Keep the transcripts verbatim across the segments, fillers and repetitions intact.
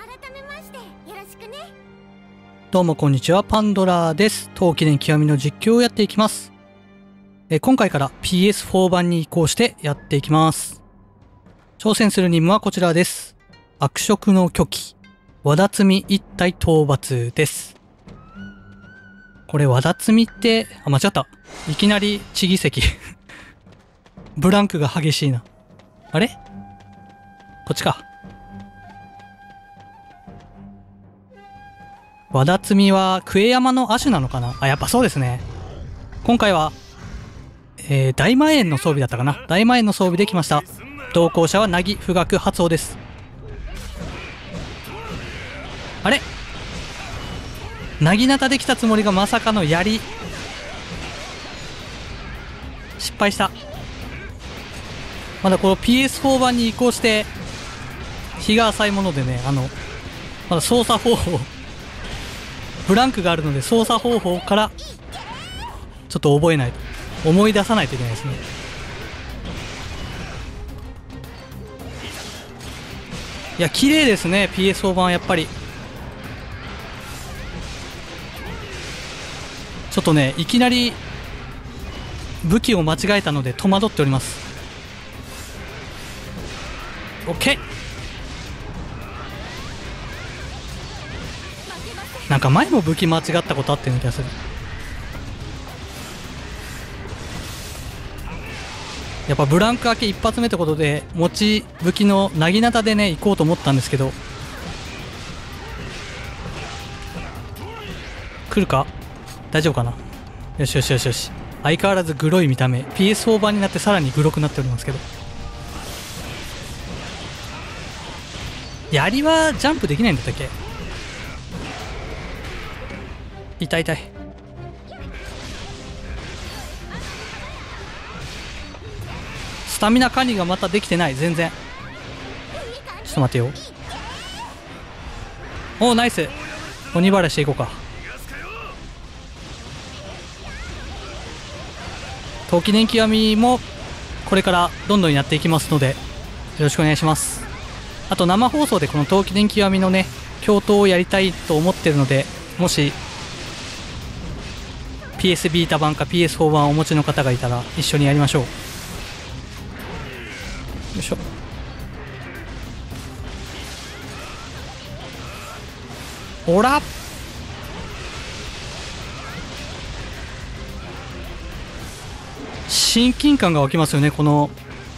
改めましてよろしくね。 どうもこんにちは、パンドラです。冬季年極みの実況をやっていきます。え今回から ピーエスフォー 版に移行してやっていきます。挑戦する任務はこちらです。悪色の巨起、和田摘み一体討伐です。これ和田摘みって、あ、間違った。いきなり地議席。ブランクが激しいな。あれこっちか。和田摘みはクエ山の亜種なのかなあ、やっぱそうですね。今回は、えー、大魔猿の装備だったかな大魔猿の装備で来ました。同行者は凪、富岳、発音です。あれ凪なたで来たつもりがまさかの槍。失敗した。まだこの ピーエスフォー 版に移行して日が浅いものでね、あのまだ操作方法ブランクがあるので操作方法からちょっと覚えないと思い出さないといけないですね。いや綺麗ですね ピーエスフォー 版。やっぱりちょっとねいきなり武器を間違えたので戸惑っております。 OK。 なんか前も武器間違ったことあってる気がする。やっぱブランク明け一発目ってことで持ち武器のなぎなたでね行こうと思ったんですけど、来るか大丈夫かな。よしよしよしよし。相変わらずグロい見た目。 ピーエスフォー 版になってさらにグロくなっておりますけど、槍はジャンプできないんだったっけ。痛い痛い。スタミナ管理がまたできてない。全然ちょっと待てよ。おおナイス。鬼払いしていこうか。冬季年極みもこれからどんどんやっていきますのでよろしくお願いします。あと生放送でこの冬季年極みのね共闘をやりたいと思ってるので、もし ピーエス ビータ版か ピーエスフォー 版をお持ちの方がいたら一緒にやりましょう。よいしょ。おら親近感が湧きますよね。この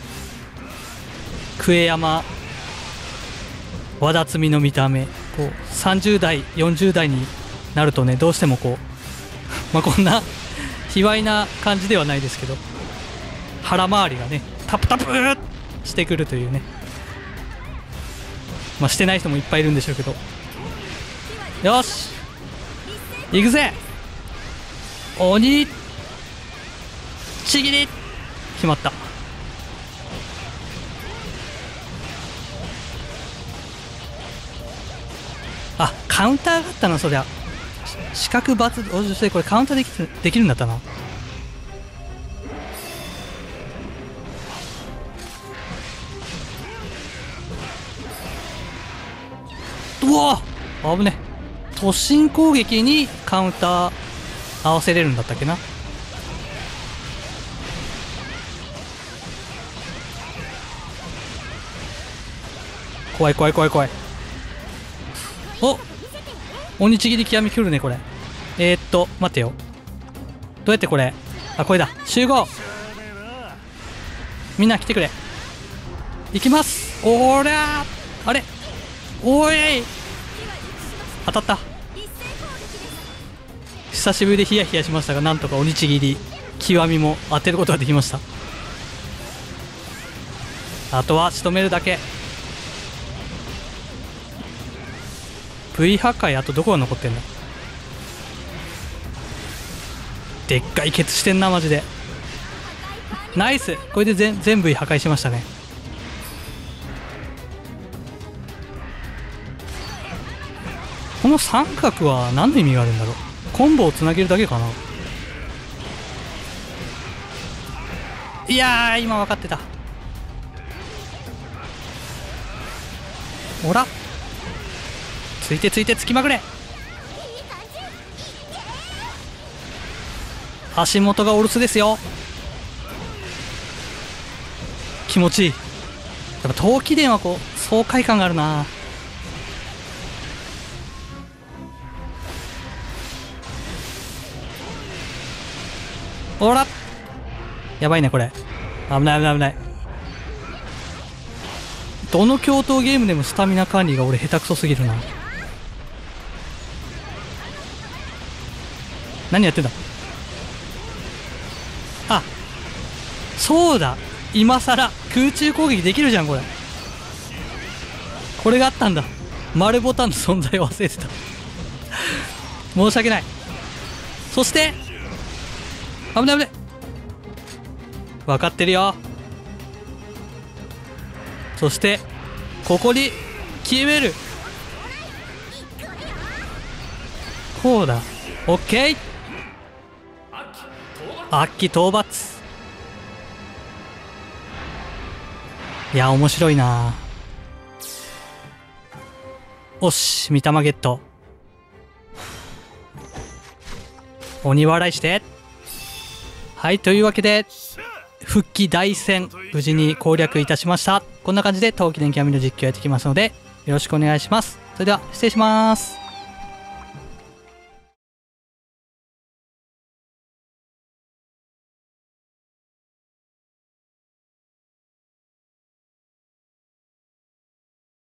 クエ山和田摘みの見た目、こうさんじゅう代よんじゅう代になるとねどうしてもこうまあこんな卑猥な感じではないですけど腹回りがねタプタプーしてくるというね、まあしてない人もいっぱいいるんでしょうけど、よし行くぜ鬼ちぎり。決まった。あカウンターがあったな。そりゃ四角×お女性これカウンターできるできるんだったな。うわ危ね。突進攻撃にカウンター合わせれるんだったっけな。怖い怖い怖い怖い。お鬼ちぎり極み来るねこれ。えー、っと待ってよ。どうやってこれ、あこれだ。集合みんな来てくれ。行きます。おりゃーあれおい当たった。久しぶりでヒヤヒヤしましたがなんとか鬼ちぎり極みも当てることができました。あとは仕留めるだけ。 V 破壊。あとどこが残ってんだ。でっかいケツしてんなマジで。ナイス。これで全全部破壊しましたね。この三角は何の意味があるんだろう。コンボをつなげるだけかな。いやー今分かってた。 ついてついてつきまくれ。足元がお留守ですよ。気持ちいい。やっぱ陶器伝はこう爽快感があるな。ほら、やばいねこれ。危ない危ない危ない。どの共闘ゲームでもスタミナ管理が俺下手くそすぎるな。何やってんだ。あ、そうだ、今さら空中攻撃できるじゃんこれ。これがあったんだ。丸ボタンの存在を忘れてた申し訳ない。そして危ない危ない、分かってるよ。そしてここに決める。こうだ。オッケー。悪鬼討伐。いや面白いな。おし、御霊ゲット。鬼笑いして。はい、というわけで復帰大戦無事に攻略いたしました。こんな感じで冬季伝極みの実況やっていきますのでよろしくお願いします。それでは失礼します。